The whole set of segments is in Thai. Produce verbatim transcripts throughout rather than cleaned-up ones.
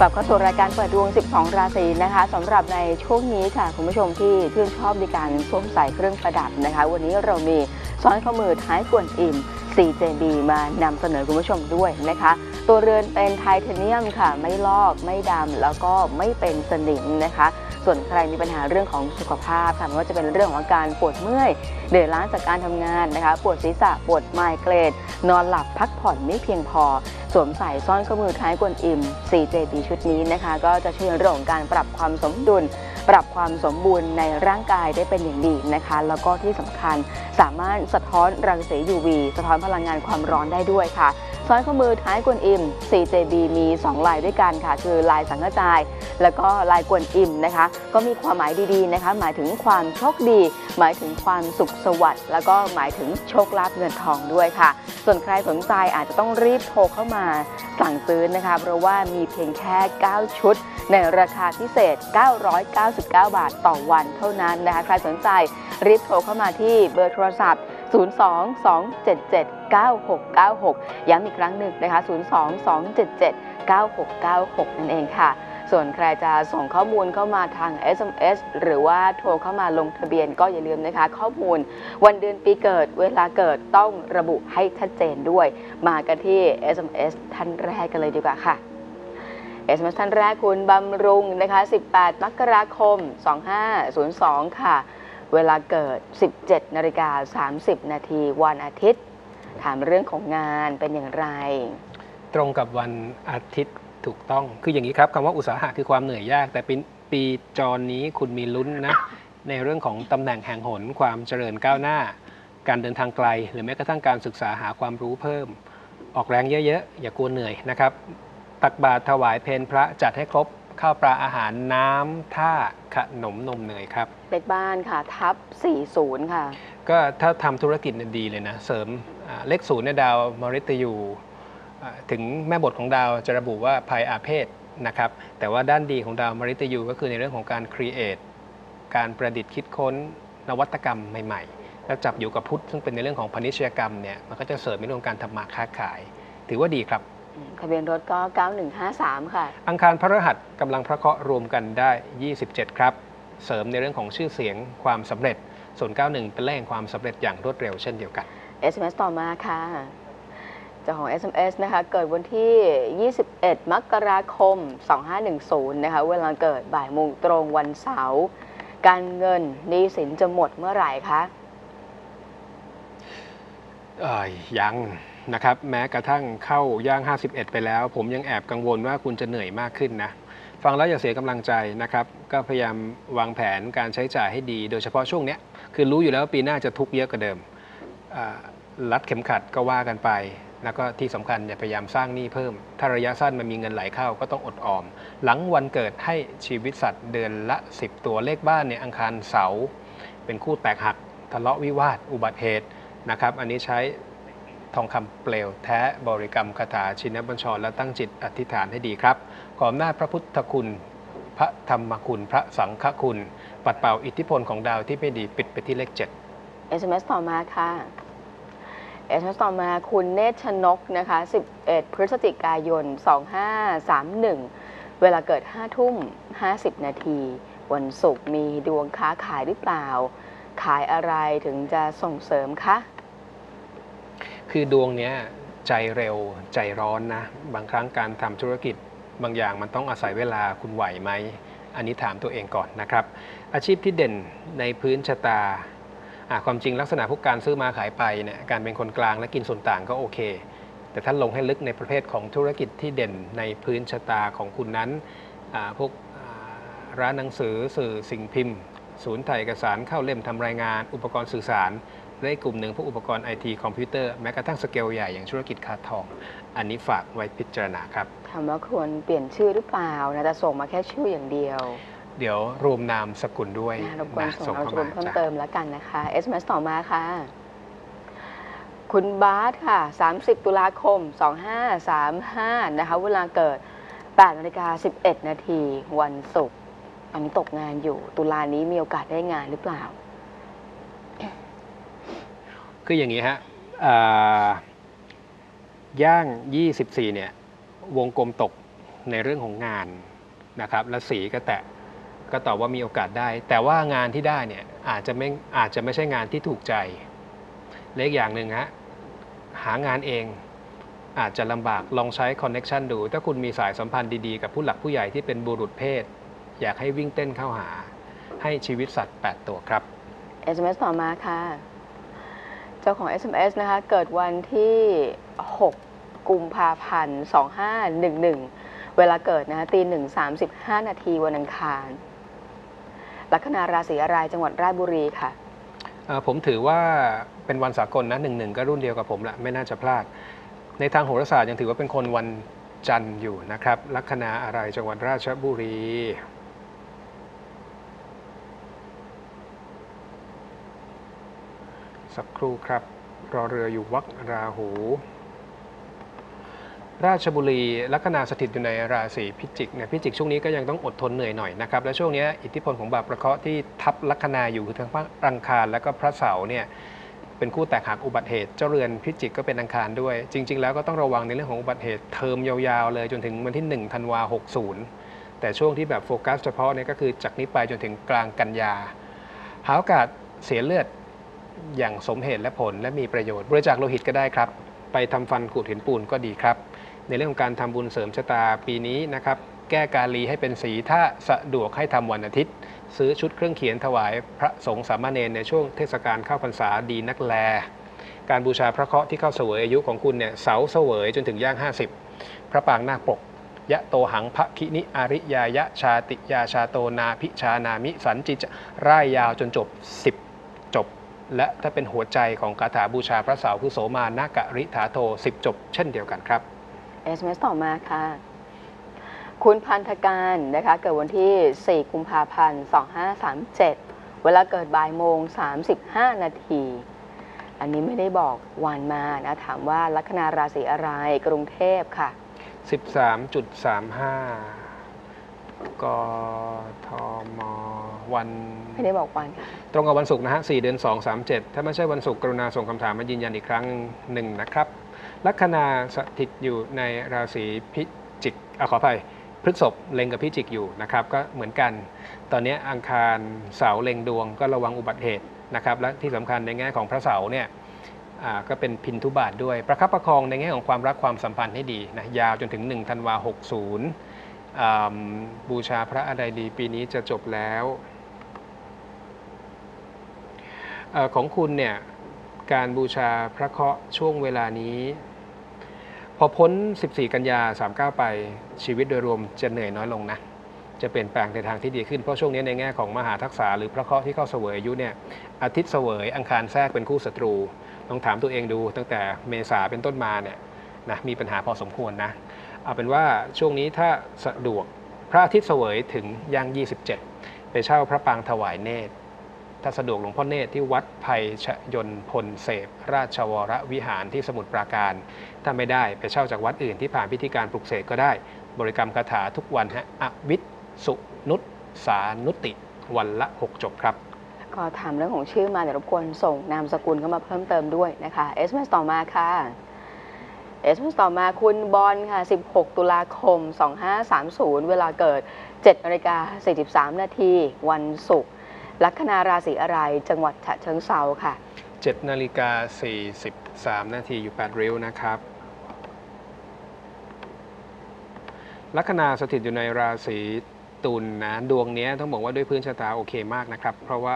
กลับเข้าสู่รายการเปิดดวงสิบสองราศีนะคะสำหรับในช่วงนี้ค่ะคุณผู้ชมที่ชื่นชอบในการสวมใส่เครื่องประดับนะคะวันนี้เรามีสร้อยข้อมือท้ายกวนอิม ซี เจ บี มานำเสนอคุณผู้ชมด้วยนะคะตัวเรือนเป็นไทเทเนียมค่ะไม่ลอกไม่ดำแล้วก็ไม่เป็นสนิมนะคะส่วนใครมีปัญหาเรื่องของสุขภาพค่ะไม่ว่าจะเป็นเรื่องของอาการปวดเมื่อยเหนื่อยล้าจากการทำงานนะคะปวดศีรษะปวดไมเกรนนอนหลับพักผ่อนไม่เพียงพอสวมใส่สร้อยข้อมือท้ายกวนอิม ซี เจ บี ชุดนี้นะคะก็จะช่วยเรื่องของการปรับความสมดุลปรับความสมบูรณ์ในร่างกายได้เป็นอย่างดีนะคะแล้วก็ที่สำคัญสามารถสะท้อนรังสี ยู วี สะท้อนพลังงานความร้อนได้ด้วยค่ะสร้อยข้อมือท้ายกวนอิม ซี เจ บี มีสองลายด้วยกันค่ะคือลายสังฆจายแล้วก็ลายกวนอิมนะคะก็มีความหมายดีๆนะคะหมายถึงความโชคดีหมายถึงความสุขสวัสดิ์แล้วก็หมายถึงโชคลาภเงินทองด้วยค่ะส่วนใครสนใจอาจจะต้องรีบโทรเข้ามาสั่งซื้อนะคะเพราะว่ามีเพียงแค่เก้าชุดในราคาพิเศษเก้าร้อยเก้าสิบเก้าบาทต่อวันเท่านั้นนะคะใครสนใจรีบโทรเข้ามาที่เบอร์โทรศัพท์ศูนย์ สอง สอง เจ็ด เจ็ด เก้า หก เก้า หกย้ำอีกครั้งหนึ่งนะคะศูนย์ สอง สอง เจ็ด เจ็ด เก้า หก เก้า หกนั่นเองค่ะส่วนใครจะส่งข้อมูลเข้ามาทาง เอส เอ็ม เอส หรือว่าโทรเข้ามาลงทะเบียนก็อย่าลืมนะคะข้อมูลวันเดือนปีเกิดเวลาเกิดต้องระบุให้ชัดเจนด้วยมากันที่ เอส เอ็ม เอส ท่านแรกกันเลยดีกว่าค่ะ เอส เอ็ม เอส ท่านแรกคุณบำรุงนะคะสิบแปดมกราคมสองห้าศูนย์สองค่ะเวลาเกิด สิบเจ็ดนาฬิกาสามสิบนาทีวันอาทิตย์ถามเรื่องของงานเป็นอย่างไรตรงกับวันอาทิตย์ถูกต้องคืออย่างนี้ครับคำว่าอุตสาหะคือความเหนื่อยยากแต่ปีปีจรนี้คุณมีลุ้นนะในเรื่องของตำแหน่งแห่งหนความเจริญก้าวหน้าการเดินทางไกลหรือแม้กระทั่งการศึกษาหาความรู้เพิ่มออกแรงเยอะๆอย่ากลัวเหนื่อยนะครับตักบาตรถวายเพลพระจัดให้ครบข้าวปลาอาหารน้ำท่าขนมนมเนยครับเลขบ้านค่ะทับสี่สิบค่ะก็ถ้าทำธุรกิจดีเลยนะเสริมเลขศูนย์ในดาวมฤตยูถึงแม่บทของดาวจะระบุว่าภัยอาเพศนะครับแต่ว่าด้านดีของดาวมฤตยูก็คือในเรื่องของการครีเอทการประดิษฐ์คิดค้นนวัตกรรมใหม่ๆแล้วจับอยู่กับพุทธซึ่งเป็นในเรื่องของพาณิชยกรรมเนี่ยมันก็จะเสริมในเรื่องการทำมาค้าขายถือว่าดีครับทะเบียนรถก็เก้าหนึ่งห้าสามค่ะอังคารพฤหัสกำลังพระเคราะห์รวมกันได้ยี่สิบเจ็ดครับเสริมในเรื่องของชื่อเสียงความสำเร็จส่วนเก้าสิบเอ็ดเป็นเลขแห่งความสำเร็จอย่างรวดเร็วเช่นเดียวกันเอส เอ็ม เอส ต่อมาค่ะเจ้าของ เอส เอ็ม เอส นะคะเกิดวันที่ยี่สิบเอ็ดมกราคมสองห้าหนึ่งศูนย์นะคะเวลาเกิดบ่ายโมงตรงวันเสาร์การเงินหนี้สินจะหมดเมื่อไหร่คะเอ่ยยังนะครับแม้กระทั่งเข้าย่างห้าสิบเอ็ดไปแล้วผมยังแอบกังวลว่าคุณจะเหนื่อยมากขึ้นนะฟังแล้วอย่าเสียกำลังใจนะครับก็พยายามวางแผนการใช้จ่ายให้ดีโดยเฉพาะช่วงนี้คือรู้อยู่แล้วปีหน้าจะทุกข์เยอะกว่าเดิมรัดเข็มขัดก็ว่ากันไปแล้วก็ที่สำคัญอย่าพยายามสร้างหนี้เพิ่มถ้าระยะสั้นมันมีเงินไหลเข้าก็ต้องอดออมหลังวันเกิดให้ชีวิตสัตว์เดือนละสิบตัวเลขบ้านเนี่ยอังคารเสาร์เป็นคู่แตกหักทะเลาะวิวาทอุบัติเหตุนะครับอันนี้ใช้ทองคำเปลวแท้บริกรรมคาถาชินบัญชรและตั้งจิตอธิษฐานให้ดีครับขออำนาจพระพุทธคุณพระธรรมคุณพระสังฆคุณปัดเป่าอิทธิพลของดาวที่ไม่ดีปิดไปที่เลขเจ็ดเอส เอ็ม เอส ต่อมาค่ะ เอส เอ็ม เอส ต่อมาคุณเนตรชนกนะคะสิบเอ็ดพฤศจิกายนสองห้าสามหนึ่งเวลาเกิดห้าทุ่มห้าสิบนาทีวันศุกร์มีดวงค้าขายหรือเปล่าขายอะไรถึงจะส่งเสริมคะคือดวงเนี้ยใจเร็วใจร้อนนะบางครั้งการทำธุรกิจบางอย่างมันต้องอาศัยเวลาคุณไหวไหมอันนี้ถามตัวเองก่อนนะครับอาชีพที่เด่นในพื้นชะตาความจริงลักษณะพวกการซื้อมาขายไปเนี่ยการเป็นคนกลางและกินส่วนต่างก็โอเคแต่ถ้าลงให้ลึกในประเภทของธุรกิจที่เด่นในพื้นชะตาของคุณนั้นพวกร้านหนังสือสื่อสิ่งพิมพ์ศูนย์ถ่ายเอกสารเข้าเล่มทำรายงานอุปกรณ์สื่อสารและกลุ่มหนึ่งพวกอุปกรณ์ไอทีคอมพิวเตอร์แม้กระทั่งสเกลใหญ่อย่างธุรกิจค้าทองอันนี้ฝากไว้พิจารณาครับถามว่าควรเปลี่ยนชื่อหรือเปล่านะแต่ส่งมาแค่ชื่ออย่างเดียวเดี๋ยวรวมนามสกุลด้วยรบกวนส่งเอารวมเพิ่มเติมแล้วกันนะคะ เอส เอ็ม เอส ต่อมาค่ะคุณบาสค่ะสามสิบตุลาคมสองห้าสามห้านะคะเวลาเกิดแปดนาฬิกาสิบเอ็ดนาทีวันศุกร์อันนี้ตกงานอยู่ตุลานี้มีโอกาสได้งานหรือเปล่าคืออย่างนี้ฮะย่างยี่สิบสี่เนี่ยวงกลมตกในเรื่องของงานนะครับและสีก็แตะก็ตอบว่ามีโอกาสได้ แต่ว่างานที่ได้เนี่ยอาจจะไม่อาจจะไม่ใช่งานที่ถูกใจเล็กอย่างหนึ่งฮะหางานเองอาจจะลำบากลองใช้คอนเน็ชันดูถ้าคุณมีสายสัมพันธ์ดีๆกับผู้หลักผู้ใหญ่ที่เป็นบุรุษเพศอยากให้วิ่งเต้นเข้าหาให้ชีวิตสัตว์แปดตัวครับเอส เอ็ม เอส ต่อมาค่ะเจ้าของ เอส เอ็ม เอส นะคะเกิดวันที่หกกุมภาพันธ์สองห้าหนึ่งหนึ่งเวลาเกิดนะคะตีหนึ่งสามสิบห้านาทีวันอังคารลัคนาราศีอะไรจังหวัดราชบุรีค่ะผมถือว่าเป็นวันสากลนะหนึ่งหนึ่งก็รุ่นเดียวกับผมละไม่น่าจะพลาดในทางโหราศาสตร์ยังถือว่าเป็นคนวันจันทร์อยู่นะครับลัคนาอะไรจังหวัดราชบุรีสักครู่ครับรอเรืออยู่วักราหูราชบุรีลัคนาสถิตอยู่ในราศีพิจิกเนี่ยพิจิกช่วงนี้ก็ยังต้องอดทนเหนื่อยหน่อยนะครับและช่วงนี้อิทธิพลของบาปประเคราะห์ที่ทับลัคนาอยู่คือทั้งพระอังคารและก็พระเสาร์เนี่ยเป็นคู่แตกหักอุบัติเหตุเจ้าเรือนพิจิกก็เป็นอังคารด้วยจริงๆแล้วก็ต้องระวังในเรื่องของอุบัติเหตุเทอมยาวๆเลยจนถึงวันที่หนึ่งธันวาหกสิบแต่ช่วงที่แบบโฟกัสเฉพาะเนี่ยก็คือจากนี้ไปจนถึงกลางกันยาหาโอกาสเสียเลือดอย่างสมเหตุและผลและมีประโยชน์บริจาคโลหิตก็ได้ครับไปทำฟันขูดหินปูนก็ดีครับในเรื่องของการทำบุญเสริมชะตาปีนี้นะครับแก้กาลีให้เป็นสีถ้าสะดวกให้ทำวันอาทิตย์ซื้อชุดเครื่องเขียนถวายพระสงฆ์สามเณรในช่วงเทศกาลเข้าพรรษาดีนักแลการบูชาพระเคราะห์ที่เข้าเสวยอายุของคุณเนี่ยเสาเสวยจนถึงย่างห้าสิบพระปางนาคปกยะโตหังพระคินิอาริยายะชาติยาชาโตนาพิชานามิสันจิจร่ายยาวจนจบสิบจบและถ้าเป็นหัวใจของคาถาบูชาพระเสาคือโสมานากะริถาโทสิบจบเช่นเดียวกันครับเอส เอ็ม เอส ต่อมาค่ะคุณพันธการนะคะเกิดวันที่สี่กุมภาพันธ์สองห้าสามเจ็ดเวลาเกิดบ่ายโมงสามสิบห้านาทีอันนี้ไม่ได้บอกวันมานะถามว่าลัคนาราศีอะไรกรุงเทพค่ะสิบสามจุดสามห้า กทมวันไม่ได้บอกวันค่ะตรงกับวันศุกร์นะฮะสี่เดือนสองสามเจ็ดถ้าไม่ใช่วันศุกร์กรุณาส่งคำถามมายืนยันอีกครั้งหนึ่งนะครับลัคนาสถิตอยู่ในราศีพิจิกอขออภัยพฤษภเล็งกับพิจิกอยู่นะครับก็เหมือนกันตอนนี้อังคารเสาร์เล็งดวงก็ระวังอุบัติเหตุนะครับและที่สำคัญในแง่ของพระเสาร์เนี่ยก็เป็นพินทุบาทด้วยประคับประคองในแง่ของความรักความสัมพันธ์ให้ดีนะยาวจนถึงหนึ่งธันวาหกสิบบูชาพระอะไรดีปีนี้จะจบแล้วของคุณเนี่ยการบูชาพระเคราะห์ช่วงเวลานี้พอพ้นสิบสี่กันยาสามสิบเก้าไปชีวิตโดยรวมจะเหนื่อยน้อยลงนะจะเปลี่ยนแปลงในทางที่ดีขึ้นเพราะช่วงนี้ในแง่ของมหาทักษะหรือพระเคราะห์ที่เข้าเสวยอายุเนี่ยอาทิตย์เสวยอังคารแทรกเป็นคู่ศัตรูลองถามตัวเองดูตั้งแต่เมษาเป็นต้นมาเนี่ยนะมีปัญหาพอสมควรนะเอาเป็นว่าช่วงนี้ถ้าสะดวกพระอาทิตย์เสวยถึงย่างยี่สิบเจ็ดไปเช่าพระปางถวายเนตรถ้าสะดวกหลวงพ่อเนตรที่วัดไผ่ชยนพลเสพราชวรวิหารที่สมุทรปราการถ้าไม่ได้ไปเช่าจากวัดอื่นที่ผ่านพิธีการปลุกเสกก็ได้บริกรรมคาถาทุกวันฮะอวิทสุนุตสานุติวันละหกจบครับก็ถามเรื่องของชื่อมาเดี๋ยวรบกวนส่งนามสกุลเข้ามาเพิ่มเติมด้วยนะคะเอส เอ็ม เอส ต่อมาค่ะเอส เอ็ม เอส ต่อมาคุณบอลค่ะสิบหกตุลาคมสองห้าสามศูนย์เวลาเกิดเจ็ดนาฬิกาสี่สิบสามนาทีวันศุกร์ลัคนาราศีอะไรจังหวัดฉะเชิงเทราค่ะเจ็ดนาฬิกาสี่สิบสามนาทีอยู่แปดริ้วนะครับลัคนาสถิตอยู่ในราศีตุลนะดวงนี้ต้องบอกว่าด้วยพื้นชะตาโอเคมากนะครับเพราะว่า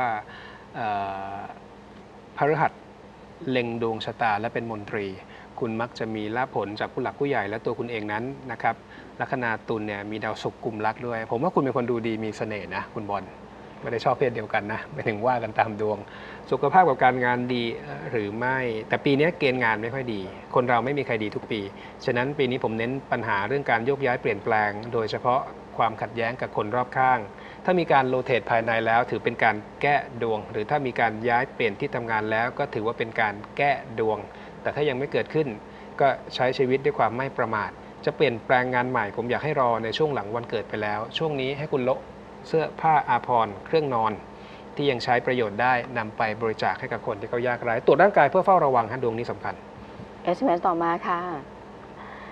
พฤหัสเล็งดวงชะตาและเป็นมนตรีคุณมักจะมีลาภผลจากผู้หลักผู้ใหญ่และตัวคุณเองนั้นนะครับลัคนาตุลเนี่ยมีดาวศุกร์กุมรักด้วยผมว่าคุณเป็นคนดูดีมีเสน่ห์นะคุณบอลไม่ได้ชอบเพศเดียวกันนะไม่ถึงว่ากันตามดวงสุขภาพกับการงานดีหรือไม่แต่ปีนี้เกณฑ์งานไม่ค่อยดีคนเราไม่มีใครดีทุกปีฉะนั้นปีนี้ผมเน้นปัญหาเรื่องการโยกย้ายเปลี่ยนแปลงโดยเฉพาะความขัดแย้งกับคนรอบข้างถ้ามีการโรเตทภายในแล้วถือเป็นการแก้ดวงหรือถ้ามีการย้ายเปลี่ยนที่ทำงานแล้วก็ถือว่าเป็นการแก้ดวงแต่ถ้ายังไม่เกิดขึ้นก็ใช้ชีวิตด้วยความไม่ประมาทจะเปลี่ยนแปลงงานใหม่ผมอยากให้รอในช่วงหลังวันเกิดไปแล้วช่วงนี้ให้คุณโละเสื้อผ้าอาภรณ์เครื่องนอนที่ยังใช้ประโยชน์ได้นำไปบริจาคให้กับคนที่เขายากไร้ตรวจร่างกายเพื่อเฝ้าระวังฮะดวงนี้สำคัญเอส เอ็ม เอส ต่อมาค่ะ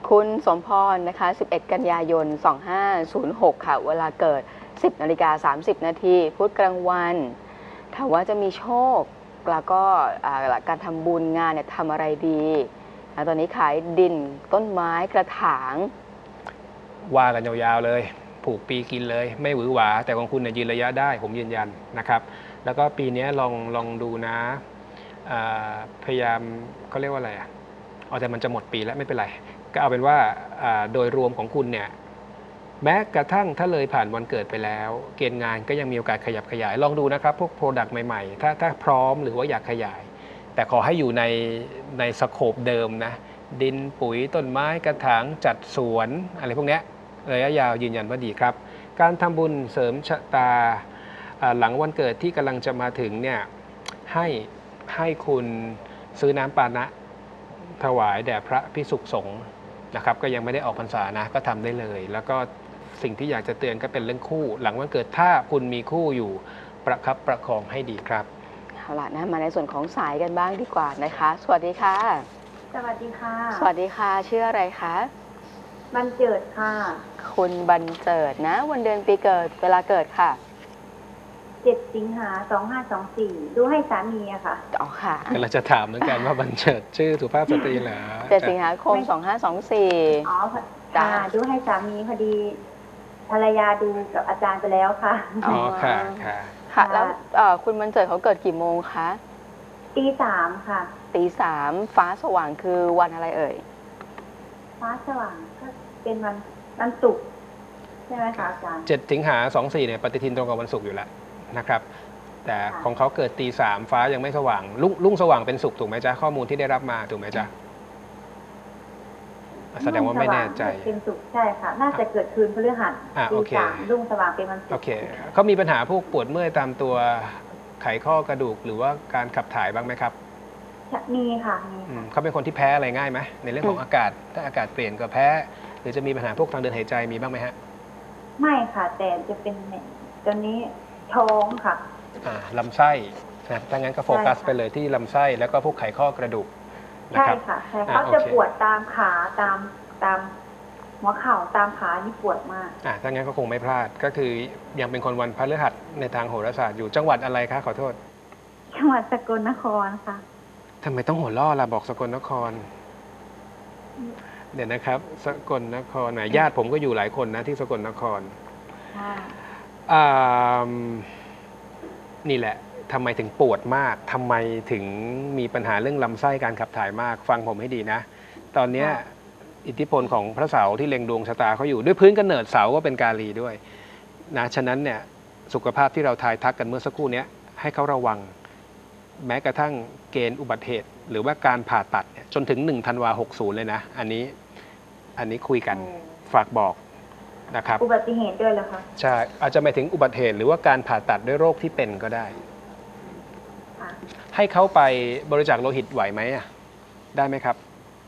คุณสมพรนะคะสิบเอ็ดกันยายนสองห้าศูนย์หกค่ะเวลาเกิดสิบนาฬิกาสามสิบนาทีพุธกลางวันถามว่าจะมีโชคแล้วก็การทำบุญงานเนี่ยทำอะไรดีตอนนี้ขายดินต้นไม้กระถางว่ากันยาวๆเลยผูกปีกินเลยไม่หวือหวาแต่ของคุณเนี่ยยืนระยะได้ผมยืนยันนะครับแล้วก็ปีนี้ลองลองดูนะพยายามเขาเรียกว่าอะไรอ่ะเอาแต่มันจะหมดปีแล้วไม่เป็นไรก็เอาเป็นว่าโดยรวมของคุณเนี่ยแม้กระทั่งถ้าเลยผ่านวันเกิดไปแล้วเกณฑ์งานก็ยังมีโอกาสขยับขยายลองดูนะครับพวกโปรดักต์ใหม่ๆถ้าถ้าพร้อมหรือว่าอยากขยายแต่ขอให้อยู่ในในสโคปเดิมนะดินปุ๋ยต้นไม้กระถางจัดสวนอะไรพวกนี้ระยะยาวยืนยันว่าดีครับการทำบุญเสริมชะตาหลังวันเกิดที่กำลังจะมาถึงเนี่ยให้ให้คุณซื้อน้ำปานะถวายแด่พระภิกษุสงฆ์นะครับก็ยังไม่ได้ออกพรรษานะก็ทำได้เลยแล้วก็สิ่งที่อยากจะเตือนก็เป็นเรื่องคู่หลังวันเกิดถ้าคุณมีคู่อยู่ประคับประคองให้ดีครับเอาล่ะนะมาในส่วนของสายกันบ้างดีกว่านะคะสวัสดีค่ะสวัสดีค่ะสวัสดีค่ะชื่ออะไรคะบรรเจิดค่ะคุณบรรเจิดนะวันเดือนปีเกิดเวลาเกิดค่ะเจ็ดสิงหาสองห้าสองสี่ดูให้สามีอะค่ะอ๋อค่ะเราจะถามเหมือนกันว่าบรรเจิดชื่อสุภาพสตรีเหรอเจ็ดสิงหาคมสองห้าสองสี่อ๋อค่ะดูให้สามีพอดีภรรยาดูกับอาจารย์ไปแล้วค่ะอ๋อค่ะค่ะค่ะแล้วคุณบรรเจิดเขาเกิดกี่โมงคะตีสามค่ะตีสามฟ้าสว่างคือวันอะไรเอ่ยฟ้าสว่างก็เป็นวันวันศุกร์ใช่ไหมคะอาจารย์เจ็ดสิงหาสองสี่เนี่ยปฏิทินตรงกับวันศุกร์อยู่แล้วนะครับแต่ของเขาเกิดตีสามฟ้ายังไม่สว่างรุ่งรุ่งสว่างเป็นศุกร์ถูกไหมจ๊ะข้อมูลที่ได้รับมาถูกไหมจ๊ะแสดงว่าไม่แน่ใจเป็นศุกร์ใช่ค่ะน่าจะเกิดคืนพฤหัสตีสามรุ่งสว่างเป็นวันศุกร์โอเคเขามีปัญหาพวกปวดเมื่อยตามตัวไขข้อกระดูกหรือว่าการขับถ่ายบ้างไหมครับมีค่ะเขาเป็นคนที่แพ้อะไรง่ายไหมในเรื่องของอากาศถ้าอากาศเปลี่ยนก็แพ้หรือจะมีปัญหาพวกทางเดินหายใจมีบ้างไหมฮะไม่ค่ะแต่จะเป็นตอนนี้ท้องค่ะลำไส้นะถ้างั้นก็โฟกัสไปเลยที่ลำไส้แล้วก็พวกไขข้อกระดูกใช่ค่ะใช่เขาจะปวดตามขาตามตามหัวเข่าตามขานี่ปวดมากอ่าถ้างั้นก็คงไม่พลาดก็คือยังเป็นคนวันพฤหัสในทางโหราศาสตร์อยู่จังหวัดอะไรคะขอโทษจังหวัดสกลนครค่ะทำไมต้องหัวล่อล่ะบอกสกลนครเดี๋ยวนะครับสกลนครไหนญาติผมก็อยู่หลายคนนะที่สกลนครอ่านี่แหละทำไมถึงปวดมากทำไมถึงมีปัญหาเรื่องลำไส้การขับถ่ายมากฟังผมให้ดีนะตอนนี้อิทธิพลของพระเสาร์ที่เล็งดวงชะตาเขาอยู่ด้วยพื้นกำเนิดเสาก็เป็นกาลีด้วยนะฉะนั้นเนี่ยสุขภาพที่เราทายทักกันเมื่อสักครู่นี้ให้เขาระวังแม้กระทั่งเกณฑ์อุบัติเหตุหรือว่าการผ่าตัดจนถึงหนึ่งธันวาหกสิบเลยนะอันนี้อันนี้คุยกันฝากบอกนะครับอุบัติเหตุด้วยเหรอคะใช่อาจจะหมายถึงอุบัติเหตุหรือว่าการผ่าตัดด้วยโรคที่เป็นก็ได้ให้เขาไปบริจาคโลหิตไหวไหมอ่ะได้ไหมครับ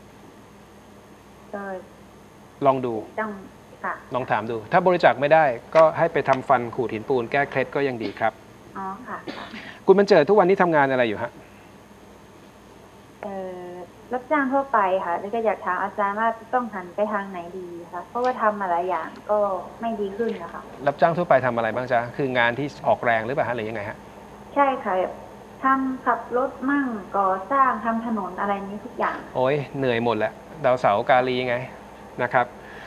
ได้ลองดูต้องค่ะลองถามดูถ้าบริจาคไม่ได้ก็ให้ไปทำฟันขูดหินปูนแก้เคล็ดก็ยังดีครับอ๋อค่ะคุณบรรเจิดทุกวันนี้ทำงานอะไรอยู่ฮะเอ่อรับจ้างทั่วไปค่ะแล้วก็อยากถามอาจารย์ว่าต้องหันไปทางไหนดีคะเพราะว่าทำมาหลายอย่างก็ไม่ดีขึ้นนะคะรับจ้างทั่วไปทำอะไรบ้างจ๊ะคืองานที่ออกแรงหรือเปล่าฮะหรือยังไงฮะใช่ค่ะทำขับรถมั่งก่อสร้างทำถนนอะไรนี้ทุกอย่างโอ้ยเหนื่อยหมดแหละดาวเสาร์กาลีไงนะครับ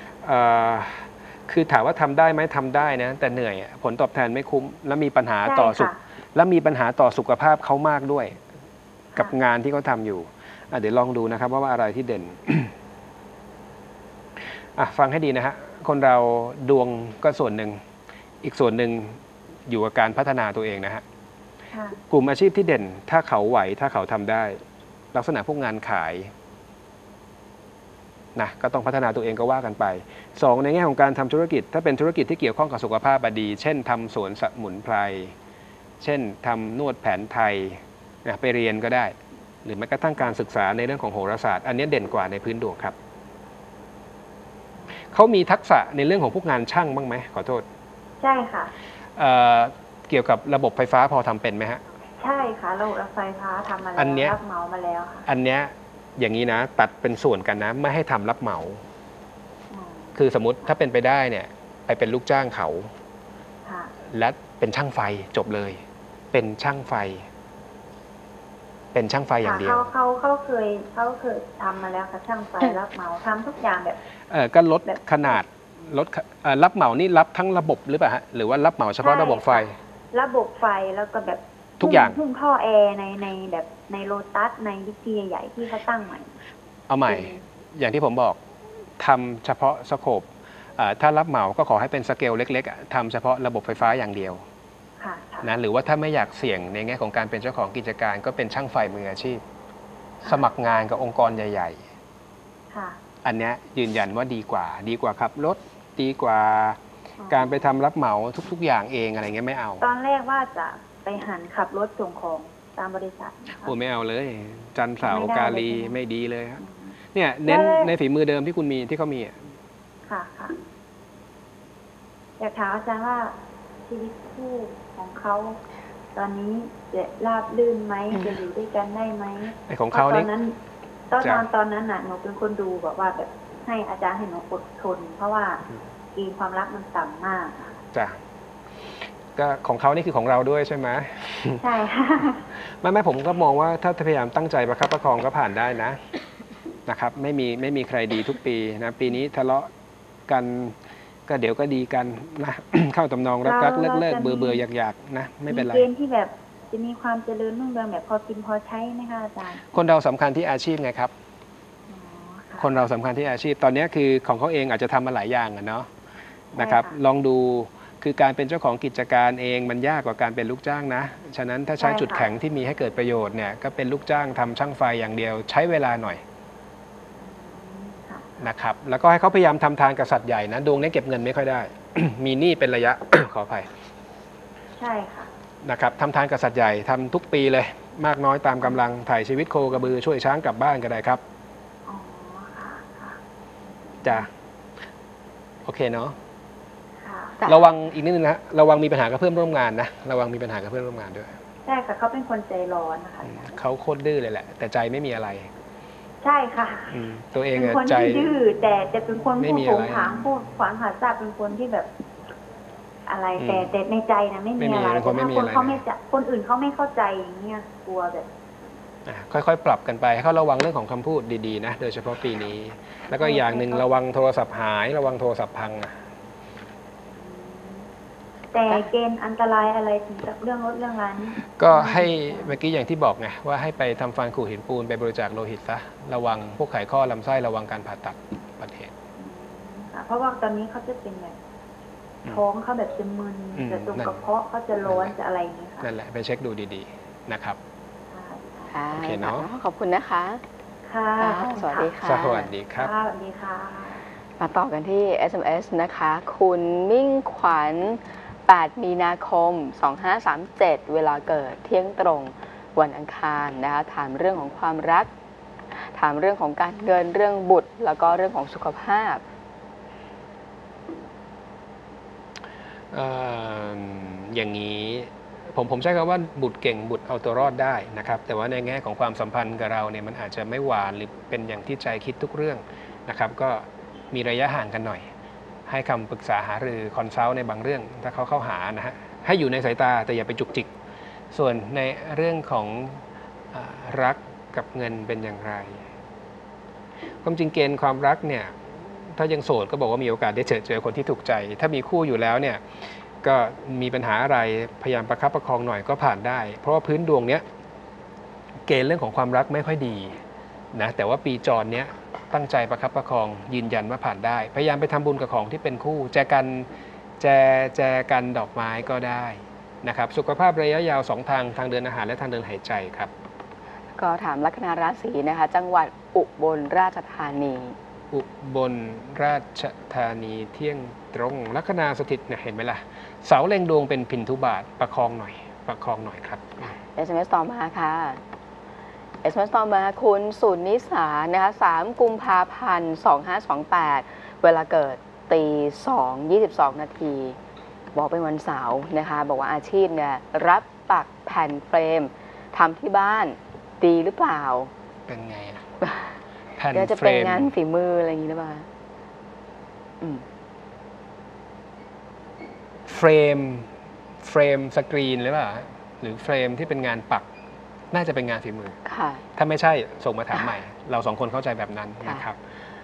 คือถามว่าทำได้ไหมทำได้นะแต่เหนื่อยผลตอบแทนไม่คุ้มและมีปัญหาต่อสุขและมีปัญหาต่อสุขภาพเขามากด้วยกับงานที่เขาทำอยู่เดี๋ยวลองดูนะครับว่าว่าอะไรที่เด่น ฟังให้ดีนะฮะคนเราดวงก็ส่วนหนึ่งอีกส่วนหนึ่งอยู่กับการพัฒนาตัวเองนะฮะกลุ่มอาชีพที่เด่นถ้าเขาไหวถ้าเขาทำได้ลักษณะพวกงานขายนะก็ต้องพัฒนาตัวเองก็ว่ากันไปสองในแง่ของการทำธุรกิจถ้าเป็นธุรกิจที่เกี่ยวข้องกับสุขภาพดีเช่นทำสวนสมุนไพรเช่นทำนวดแผนไทยนะไปเรียนก็ได้หรือแม้กระทั่งการศึกษาในเรื่องของโหราศาสตร์อันนี้เด่นกว่าในพื้นดวงครับเขามีทักษะในเรื่องของพวกงานช่างบ้างไหมขอโทษใช่ค่ะเ, เกี่ยวกับระบบไฟฟ้าพอทำเป็นไหมฮะใช่ค่ะระบบไฟฟ้าทำมาแล้วรับเหมามาแล้วค่ะอันเนี้ยอย่างนี้นะตัดเป็นส่วนกันนะไม่ให้ทำรับเหมาคือสมมติถ้าเป็นไปได้เนี่ยไปเป็นลูกจ้างเขาค่ะและเป็นช่างไฟจบเลย เป็นช่างไฟ เป็นช่างไฟอย่างเดียวเขาเขาเขาเคยเขาเคยทำมาแล้วค่ะช่างไฟรับเหมาทำทุกอย่างแบบเออก็ลดแบบขนาดลดเอ่อรับเหมานี่รับทั้งระบบหรือเปล่าฮะหรือว่ารับเหมาเฉพาะระบบไฟระบบไฟแล้วก็แบบทุกอย่างพุ่งท่อแอร์ในในแบบในโลตัสในวิทีใหญ่ๆที่เขาตั้งใหม่เอาใหม่เป็นอย่างที่ผมบอกทำเฉพาะสโคปเอ่อถ้ารับเหมาก็ขอให้เป็นสเกลเล็กๆอ่ะทำเฉพาะระบบไฟฟ้าอย่างเดียวค่ะค่ะนะหรือว่าถ้าไม่อยากเสี่ยงในแง่ของการเป็นเจ้าของกิจการก็เป็นช่างไฟมืออาชีพ สมัครงานกับองค์กรใหญ่ค่ะๆ อันเนี้ยยืนยันว่าดีกว่า ดีกว่าขับรถดีกว่าอ๋อการไปทำรับเหมาทุกๆ อย่างเองอะไรเงี้ยไม่เอาตอนแรกว่าจะไปหันขับรถส่งของตามบริษัทนะคะโอ้ไม่เอาเลย จันทร์เสาร์ไม่ได้กาลีเลยใช่ไหมไม่ดีเลยครับอืมเนี่ยเน้นแล้วในฝีมือเดิมที่คุณมีที่เขามีอะค่ะค่ะอยากถามอาจารย์ว่าชีวิตคู่ของเขาตอนนี้จะราบรื่นไหมจะอยู่ด้วยกันได้ไหมไอของเพเขาราะตอนี่นนั้นตอนจ้ะตอนตอนนั้นน่ะหนูเป็นคนดูแบบว่าแบบให้อาจารย์ให้หนูอดทน เพราะว่าเกณฑ์ความรักมันต่ำมากอะจ้ะก็ของเขานี่คือของเราด้วยใช่ไหมใช่ค่ะไม่ไม่ผมก็มองว่าถ้าพยายามตั้งใจประคับประคองก็ผ่านได้นะ นะครับไม่มีไม่มีใครดีทุกปีนะปีนี้ทะเลาะกันก็เดี๋ยวก็ดีกันนะ เข้าตำนองรักรักเลิกเลิกเบื่อเบื่ออยากอยากนะไม่เป็นไรมีเกณฑ์ที่แบบจะมีความเจริญรุ่งเรืองแบบพอกินพอใช้ไหมคะอาจารย์คนเราสำคัญที่อาชีพไงครับอ๋อค่ะคนเราสำคัญที่อาชีพตอนนี้คือของเขาเองอาจจะทำมาหลายอย่างอะเนาะใช่นะครับค่ะลองดูคือการเป็นเจ้าของกิจการเองมันยากกว่าการเป็นลูกจ้างนะฉะนั้นถ้าใช้ใช่ค่ะจุดแข็งที่มีให้เกิดประโยชน์เนี่ยก็เป็นลูกจ้างทำช่างไฟอย่างเดียว ใช้เวลาหน่อยค่ะนะครับแล้วก็ให้เขาพยายามทำทานกับสัตว์ใหญ่นะดวงนี้เก็บเงินไม่ค่อยได้ มีหนี้เป็นระยะ ขออภัยใช่ค่ะนะครับทำทานกับสัตว์ใหญ่ทำทุกปีเลย มากน้อยตามกำลังถ่ายชีวิตโคกระบือช่วยช้างกลับบ้านก็ได้ครับอ๋อค่ะค่ะจ้ะโอเคเนาะค่ะจ้ะระวังอีกนิดนึงนะระวังมีปัญหากับเพื่อนร่วมงานนะระวังมีปัญหากับเพื่อนร่วมงานด้วยใช่ค่ะเขาเป็นคนใจร้อนนะคะอืมเขาโคตรดื้อเลยแหละ แต่ใจไม่มีอะไรใช่ค่ะอืมตัวเองเป็นอะคนใจที่ดื้อแต่จะเป็นคนไม่พูดมีโผอะงไรผางพูดขวานผ่าซากเป็นคนที่แบบ อะไรอืมแต่แต่ในใจนะไม่ไม่มีมีอะไรเป็นคนแต่ไม่ถ้ามีคนอะไรเขาไม่จะคนอื่นเขาไม่เข้าใจอย่างเงี้ยกลัวแบบอ่ะค่อยๆ ปรับกันไปให้เขาระวังเรื่องของคำพูดดีๆนะโดยเฉพาะปีนี้ แล้วก็อีกอย่างหนึ่งระวังโทรศัพท์หายระวังโทรศัพท์พังอะแต่เกณฑ์อันตรายอะไรถึงกับเรื่องรถเรื่องร้านนี้ก็ให้เมื่อกี้อย่างที่บอกไงว่าให้ไปทำฟันขูดหินปูนไปบริจาคโลหิตซะระวังพวกไขข้อลำไส้ระวังการผ่าตัดอุบัติเหตุค่ะเพราะว่าตอนนี้เขาจะเป็นแบบอืมท้องเขาแบบจะมึนอืมจะตรงนั่นกระเพาะเขาจะร้อนจะอะไรอย่างเงี้ยค่ะนั่นแหละไปเช็คดูดีๆนะครับค่ะโอเคเนอะขอบคุณนะคะค่ะค่ะสวัสดีค่ะสวัสดีครับค่ะสวัสดีค่ะมาต่อกันที่ เอส เอ็ม เอส นะคะ คุณมิ่งขวัญ แปด มีนาคม สองห้าสามเจ็ด เวลาเกิดเที่ยงตรงวันอังคารนะคะ ถามเรื่องของความรัก ถามเรื่องของการเงิน เรื่องบุตร แล้วก็เรื่องของสุขภาพเอ่ออย่างนี้ผมผมใช้คำว่าบุตรเก่งบุตรเอาตัวรอดได้นะครับแต่ว่าในแง่ของความสัมพันธ์กับเราเนี่ยมันอาจจะไม่หวานหรือเป็นอย่างที่ใจคิดทุกเรื่องนะครับก็มีระยะห่างกันหน่อย ให้คำปรึกษาหารือคอนซัลท์ในบางเรื่องถ้าเขาเข้าหานะฮะให้อยู่ในสายตาแต่อย่าไปจุกจิกส่วนในเรื่องของอ่ารักกับเงินเป็นอย่างไรความจริงเกณฑ์ความรักเนี่ยถ้ายังโสดก็บอกว่ามีโอกาสได้เจอเจอคนที่ถูกใจ ถ้ามีคู่อยู่แล้วเนี่ยก็มีปัญหาอะไรพยายามประคับประคองหน่อยก็ผ่านได้ เพราะว่าพื้นดวงเนี้ยเกณฑ์เรื่องของความรักไม่ค่อยดีนะแต่ว่าปีจรเนี้ยตั้งใจประคับประคองยืนยันว่าผ่านได้ พยายามไปทำบุญกับของที่เป็นคู่แจกันแจแจกันดอกไม้ก็ได้นะครับสุขภาพระยะยาวสองทางทางเดินอาหารและทางเดินหายใจครับก็ถามลัคนาราศีนะคะ จังหวัดอุบลราชธานีอุบลราชธานีเที่ยงตรงลัคนาสถิตเนี่ยเห็นไหมล่ะเสาเล็งดวงเป็นพินทุบาทประคองหน่อยประคองหน่อยครับเอส เอ็ม เอส ต่อมาค่ะ เอส เอ็ม เอส ต่อมาคุณสุนิสานะคะสามกุมภาพันธ์สองห้าสองแปดเวลาเกิดตีสองยี่สิบสองนาทีบอกเป็นวันเสาร์นะคะบอกว่าอาชีพเนี่ยรับปักแผ่นเฟรมทำที่บ้านดีหรือเปล่าเป็นไงอะแผ่นเดี๋ยวจะเฟรเป็นมงานฝีมืออะไรอย่างนี้หรือเปล่าอืมเฟรมเฟรมสกรีนหรือเปล่าหรือเฟรมที่เป็นงานปักน่าจะเป็นงานฝีมือค่ะถ้าไม่ใช่ส่งมาถามใหม่ เราสองคนเข้าใจแบบนั้นค่ะนะครับ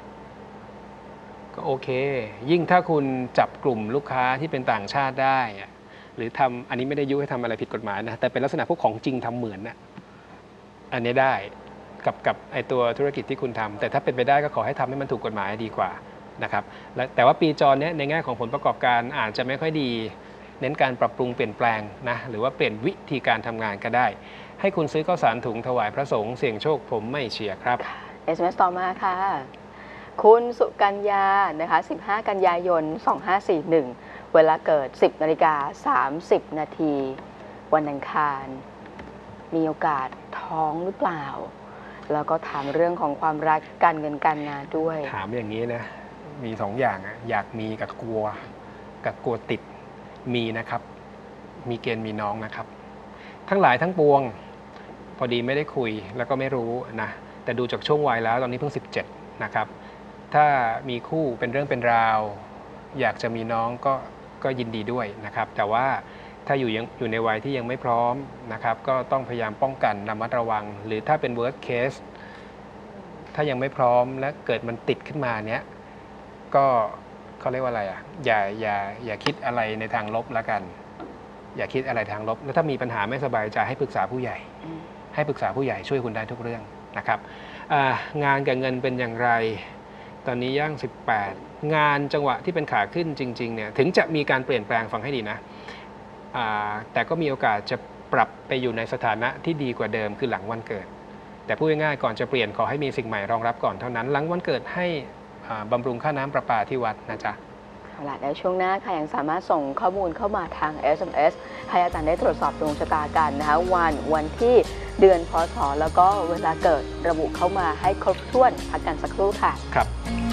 ก็โอเค ยิ่งถ้าคุณจับกลุ่มลูกค้าที่เป็นต่างชาติได้อะหรือทำอันนี้ไม่ได้ยุให้ทำอะไรผิดกฎหมายนะแต่เป็นลักษณะพวกของจริงทำเหมือนนะอันนี้ได้กับกับไอตัวธุรกิจที่คุณทำแต่ถ้าเป็นไปได้ก็ขอให้ทำให้มันถูกกฎหมายดีกว่านะครับและแต่ว่าปีจรเนี้ยในแง่ของผลประกอบการอาจจะไม่ค่อยดี เน้นการปรับปรุงเปลี่ยนแปลงนะหรือว่าเปลี่ยนวิธีการทำงานก็ได้ ให้คุณซื้อข้าวสารถุงถวายพระสงฆ์เสี่ยงโชคผมไม่เชียร์ครับเอส เอ็ม เอส ต่อมาค่ะ คุณสุกัญญานะคะสิบห้ากันยายนสองห้าสี่หนึ่งเวลาเกิด สิบนาฬิกาสามสิบนาทีวันอังคาร มีโอกาสท้องหรือเปล่า แล้วก็ถามเรื่องของความรักการเงินการงานด้วยถามอย่างนี้นะมีสองอย่างอะอยากมีกับกลัวกับกลัวติดมีนะครับ มีเกณฑ์มีน้องนะครับ ทั้งหลายทั้งปวง พอดีไม่ได้คุยแล้วก็ไม่รู้นะแต่ดูจากช่วงวัยแล้วตอนนี้เพิ่งสิบเจ็ดนะครับถ้ามีคู่เป็นเรื่องเป็นราว อยากจะมีน้องก็ก็ยินดีด้วยนะครับแต่ว่าถ้าอยู่ยังอยู่ในวัยที่ยังไม่พร้อมนะครับก็ต้องพยายามป้องกันระมัดระวัง หรือถ้าเป็น worst case ถ้ายังไม่พร้อมและเกิดมันติดขึ้นมาเนี้ยก็เขาเรียกว่าอะไรอ่ะอย่าอย่าอย่าคิดอะไรในทางลบละกัน อย่าคิดอะไรทางลบแล้วถ้ามีปัญหาไม่สบายใจให้ปรึกษาผู้ใหญ่ ให้ปรึกษาผู้ใหญ่ช่วยคุณได้ทุกเรื่องนะครับงานกับเงินเป็นอย่างไรตอนนี้ย่างสิบแปดงานจังหวะที่เป็นขาขึ้นจริงๆเนี่ยถึงจะมีการเปลี่ยนแปลงฟังให้ดีนะแต่ก็มีโอกาสจะปรับไปอยู่ในสถานะที่ดีกว่าเดิมคือหลังวันเกิดแต่พูดง่ายๆก่อนจะเปลี่ยนขอให้มีสิ่งใหม่รองรับก่อนเท่านั้นหลังวันเกิดให้บำรุงค่าน้ำประปาที่วัดนะจ๊ะเอาล่ะในช่วงหน้าค่ะยังสามารถส่งข้อมูลเข้ามาทาง เอส เอ็ม เอส ให้อาจารย์ได้ตรวจสอบดวงชะตากันนะคะวันวันที่เดือนพศแล้วก็เวลาเกิดระบุเข้ามาให้ครบถ้วนพักกันสักครู่ค่ะครับ